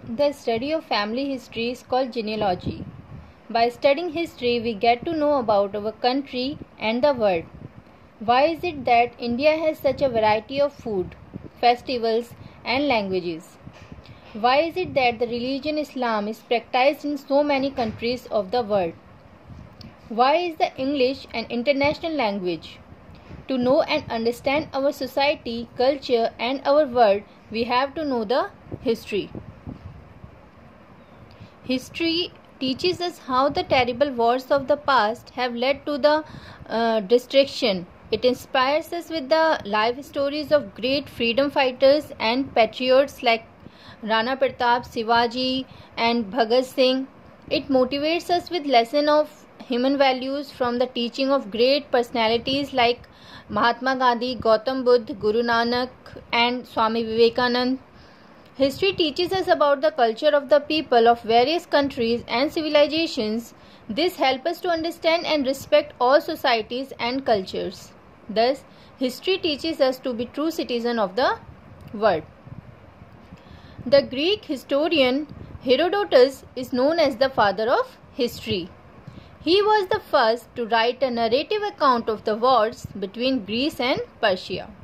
The study of family history is called genealogy. By studying history, we get to know about our country and the world. Why is it that India has such a variety of food, festivals, and languages? Why is it that the religion Islam is practiced in so many countries of the world? Why is the English an international language? To know and understand our society, culture, and our world, we have to know the history. History teaches us how the terrible wars of the past have led to the destruction. It inspires us with the life stories of great freedom fighters and patriots like Rana Pratap, Shivaji, and Bhagat Singh. It motivates us with lessons of human values from the teaching of great personalities like Mahatma Gandhi, Gautam Buddha, Guru Nanak, and Swami Vivekanand. History teaches us about the culture of the people of various countries and civilizations. This helps us to understand and respect all societies and cultures. Thus, history teaches us to be true citizens of the world. The Greek historian Herodotus is known as the father of history. He was the first to write a narrative account of the wars between Greece and Persia.